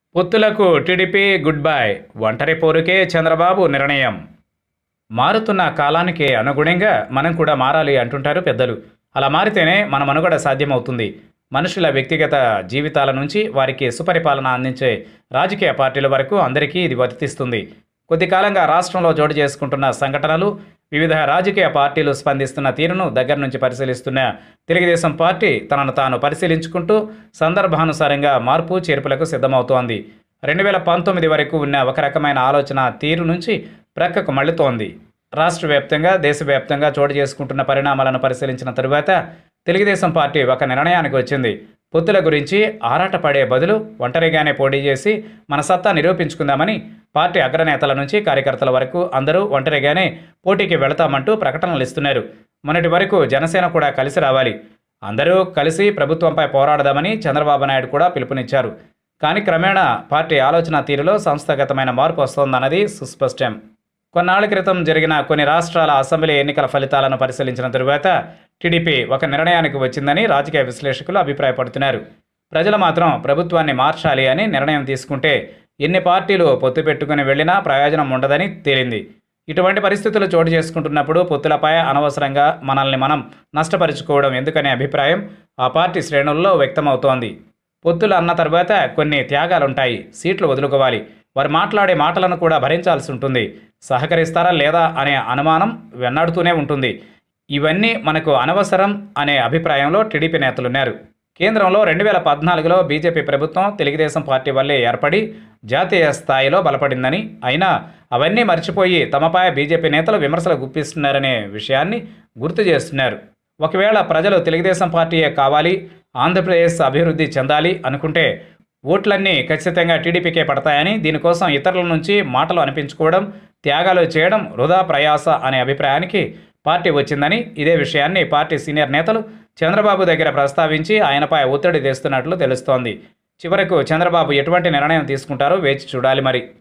పొత్తులకు TDP good bye. ఒంటరి పోరుకే చంద్రబాబు నిర్ణయం. మారుతున్న కాలానికి అనుగుణంగా మనం కూడా మారాలి అంటుంటారు పెద్దలు. అలా మారితేనే మన మనుగడ సాధ్యమవుతుంది. మనుషుల వ్యక్తిగత జీవితాల నుంచి వారికి సుపరిపాలన అందించే రాజకీయ పార్టీల వరకు అందరికీ ఇది వర్తిస్తుంది. కొద్ది కాలంగా రాష్ట్రంలో చోటు చేసుకుంటున్న సంఘటనలు, వివిధ రాజకీయ పార్టీలు స్పందిస్తున్న తీరును దగ్గర నుంచి పరిశీలిస్తున్న తెలుగుదేశం పార్టీ తనను తాను పరిశీలించుకుంటూ సందర్భానుసారంగా మార్పు చేర్పులకు సిద్ధమవుతోంది. 2019 వరకు ఉన్న ఒక రకమైన ఆలోచన తీరు నుంచి ప్రక్కకు మళ్ళుతోంది. రాష్ట్ర వ్యాప్తంగా, దేశవ్యాప్తంగా చోటు చేసుకుంటున్న పరిణామాలను పరిశీలించిన తరువాత తెలుగుదేశం పార్టీ ఒక నిర్ణయానికి వచ్చింది. పొత్తుల గురించి ఆరాటపడే బదులు ఒంటరిగానే పోటీ చేసి మన సత్తా నిరూపించుకుందామని పార్టీ అగ్రనేతల నుంచి కార్యకర్తల వరకు అందరూ ఒంటరిగానే పోటీకి వెళతామంటూ ప్రకటనలు ఇస్తున్నారు. మొన్నటి వరకు జనసేన కూడా కలిసి రావాలి, అందరూ కలిసి ప్రభుత్వంపై పోరాడదామని చంద్రబాబు నాయుడు కూడా పిలుపునిచ్చారు. కానీ క్రమేణా పార్టీ ఆలోచన తీరులో సంస్థాగతమైన మార్పు వస్తోందన్నది సుస్పష్టం. కొన్నాళ్ల క్రితం జరిగిన కొన్ని రాష్ట్రాల అసెంబ్లీ ఎన్నికల ఫలితాలను పరిశీలించిన తరువాత టీడీపీ ఒక నిర్ణయానికి వచ్చిందని రాజకీయ విశ్లేషకులు అభిప్రాయపడుతున్నారు. ప్రజలు మాత్రం ప్రభుత్వాన్ని మార్చాలి అని నిర్ణయం తీసుకుంటే ఎన్ని పార్టీలు పొత్తు పెట్టుకుని వెళ్లినా ప్రయోజనం ఉండదని తేలింది. ఇటువంటి పరిస్థితులు చోటు చేసుకుంటున్నప్పుడు పొత్తులపై అనవసరంగా మనల్ని మనం నష్టపరుచుకోవడం ఎందుకనే అభిప్రాయం ఆ పార్టీ శ్రేణుల్లో వ్యక్తమవుతోంది. పొత్తులు అన్న తర్వాత కొన్ని త్యాగాలుంటాయి, సీట్లు వదులుకోవాలి, వారు మాట్లాడే మాటలను కూడా భరించాల్సి ఉంటుంది, సహకరిస్తారా లేదా అనే అనుమానం వెన్నాడుతూనే ఉంటుంది. ఇవన్నీ మనకు అనవసరం అనే అభిప్రాయంలో టీడీపీ నేతలున్నారు. కేంద్రంలో 2014లో బీజేపీ ప్రభుత్వం తెలుగుదేశం పార్టీ వల్లే ఏర్పడి జాతీయ స్థాయిలో బలపడిందని, అయినా అవన్నీ మర్చిపోయి తమపై బీజేపీ నేతలు విమర్శలు గుప్పిస్తున్నారనే విషయాన్ని గుర్తు చేస్తున్నారు. ఒకవేళ ప్రజలు తెలుగుదేశం పార్టీయే కావాలి, ఆంధ్రప్రదేశ్ అభివృద్ధి చెందాలి అనుకుంటే ఓట్లన్నీ ఖచ్చితంగా టీడీపీకే పడతాయని, దీనికోసం ఇతరుల నుంచి మాటలు అనిపించుకోవడం, త్యాగాలు చేయడం వృధా ప్రయాస అనే అభిప్రాయానికి పార్టీ వచ్చిందని, ఇదే విషయాన్ని పార్టీ సీనియర్ నేతలు చంద్రబాబు దగ్గర ప్రస్తావించి ఆయనపై ఒత్తిడి తెస్తున్నట్లు తెలుస్తోంది. చివరకు చంద్రబాబు ఎటువంటి నిర్ణయం తీసుకుంటారో వేచి చూడాలి మరి.